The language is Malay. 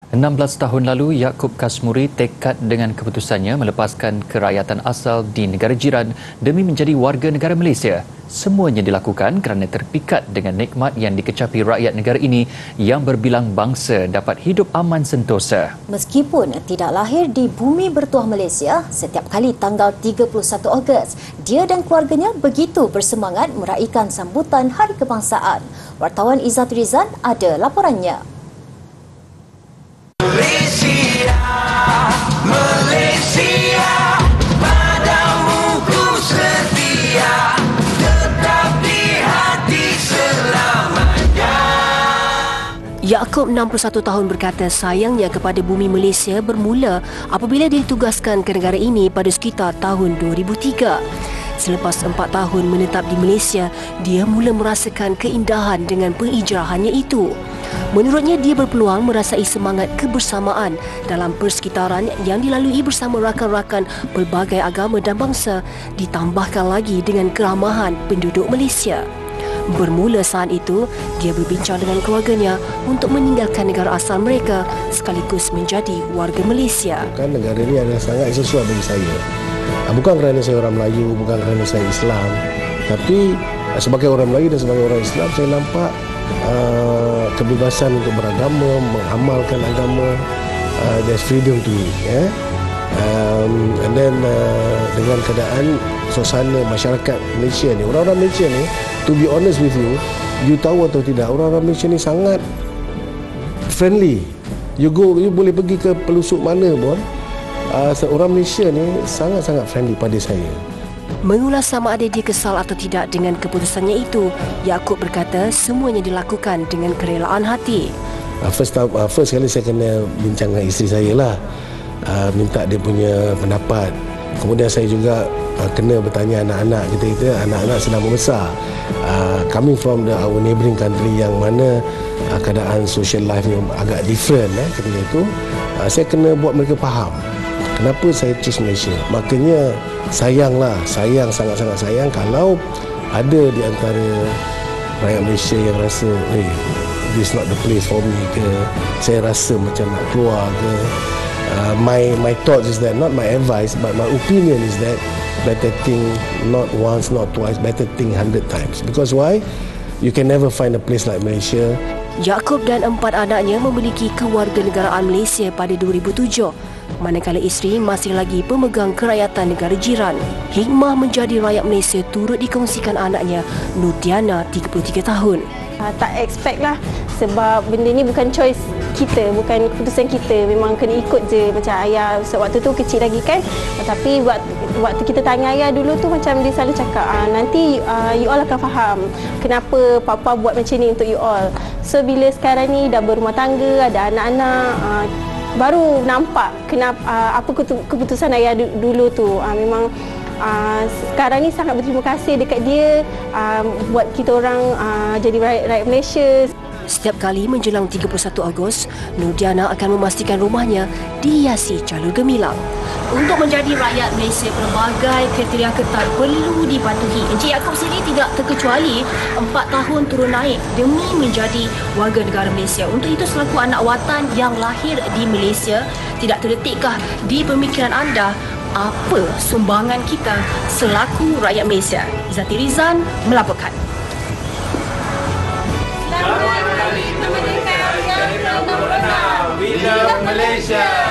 16 tahun lalu, Yaakob Kashmuri tekad dengan keputusannya melepaskan kerakyatan asal di negara jiran demi menjadi warga negara Malaysia. Semuanya dilakukan kerana terpikat dengan nikmat yang dikecapi rakyat negara ini yang berbilang bangsa dapat hidup aman sentosa. Meskipun tidak lahir di bumi bertuah Malaysia, setiap kali tanggal 31 Ogos, dia dan keluarganya begitu bersemangat meraihkan sambutan Hari Kebangsaan. Wartawan Izzat Rizan ada laporannya. Yaakob 61 tahun berkata sayangnya kepada bumi Malaysia bermula apabila dia ditugaskan ke negara ini pada sekitar tahun 2003. Selepas 4 tahun menetap di Malaysia, dia mula merasakan keindahan dengan penghijrahannya itu. Menurutnya, dia berpeluang merasai semangat kebersamaan dalam persekitaran yang dilalui bersama rakan-rakan pelbagai agama dan bangsa, ditambahkan lagi dengan keramahan penduduk Malaysia. Bermula saat itu, dia berbincang dengan keluarganya untuk meninggalkan negara asal mereka sekaligus menjadi warga Malaysia. Kan negara ini adalah sangat sesuai bagi saya. Bukan kerana saya orang Melayu, bukan kerana saya Islam, tapi sebagai orang Melayu dan sebagai orang Islam, saya nampak kebebasan untuk beragama, mengamalkan agama, there's freedom to it. And then dengan keadaan suasana masyarakat Malaysia ni, orang-orang Malaysia ni, to be honest with you, you tahu atau tidak, orang-orang Malaysia ni sangat friendly. You boleh pergi ke pelusuk mana pun, orang Malaysia ni sangat-sangat friendly pada saya. Mengulas sama ada dia kesal atau tidak dengan keputusannya itu, Yaakob berkata semuanya dilakukan dengan kerelaan hati. First kali saya kena bincang dengan isteri saya lah, minta dia punya pendapat. Kemudian saya juga kena bertanya anak-anak kita, anak-anak sedang membesar, coming from our neighbouring country yang mana keadaan social life yang agak different ketika itu, saya kena buat mereka faham kenapa saya choose Malaysia. Makanya sayang, sangat-sangat sayang kalau ada di antara rakyat Malaysia yang rasa this not the place for me ke, saya rasa macam nak keluar ke. My thoughts is that, not my advice, but my opinion is that better think not once, not twice, better think 100 times. Because why? You can never find a place like Malaysia. Yaakob dan 4 anaknya memiliki kewarganegaraan Malaysia pada 2007, manakala isteri masih lagi pemegang kerakyatan negara jiran. Hikmah menjadi rakyat Malaysia turut dikongsikan anaknya, Nurdiana, 33 tahun. Tak expect lah, sebab benda ni bukan choice kita, bukan keputusan kita, memang kena ikut je. Macam ayah waktu tu kecil lagi kan, tapi waktu kita tanya ayah dulu tu, macam dia selalu cakap nanti you all akan faham kenapa papa buat macam ni untuk you all. So bila sekarang ni dah berumah tangga, ada anak-anak, baru nampak kenapa apa keputusan ayah dulu tu. Memang sekarang ni sangat berterima kasih dekat dia, buat kita orang jadi rakyat Malaysia. Setiap kali menjelang 31 Ogos, Nurdiana akan memastikan rumahnya dihiasi jalur gemilang. Untuk menjadi rakyat Malaysia, pelbagai kriteria ketat perlu dipatuhi. Encik Yaakob sendiri tidak terkecuali 4 tahun turun naik demi menjadi warga negara Malaysia. Untuk itu, selaku anak watan yang lahir di Malaysia, tidak terletikkah di pemikiran anda apa sumbangan kita selaku rakyat Malaysia? Izzat Rizan melaporkan. Selamat Hari Kemerdekaan yang ke-66. We love Malaysia.